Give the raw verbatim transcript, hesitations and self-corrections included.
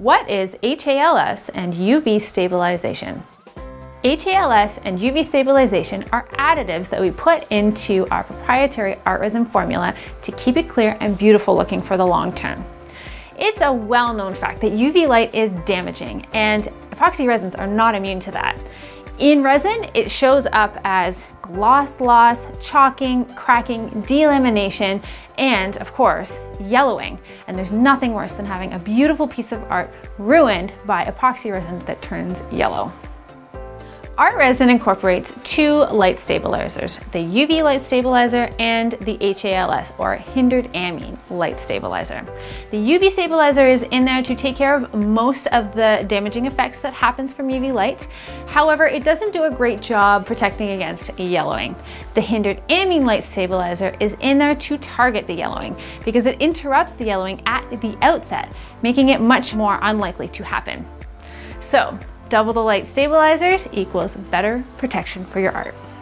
What is H A L S and U V stabilization? H A L S and U V stabilization are additives that we put into our proprietary ArtResin formula to keep it clear and beautiful looking for the long term. It's a well-known fact that U V light is damaging, and epoxy resins are not immune to that. In resin, it shows up as gloss loss, chalking, cracking, delamination, and of course, yellowing. And there's nothing worse than having a beautiful piece of art ruined by epoxy resin that turns yellow. ArtResin incorporates two light stabilizers, the U V light stabilizer and the H A L S, or Hindered Amine Light Stabilizer. The U V stabilizer is in there to take care of most of the damaging effects that happens from U V light. However, it doesn't do a great job protecting against yellowing. The Hindered Amine Light Stabilizer is in there to target the yellowing because it interrupts the yellowing at the outset, making it much more unlikely to happen. So, double the light stabilizers equals better protection for your art.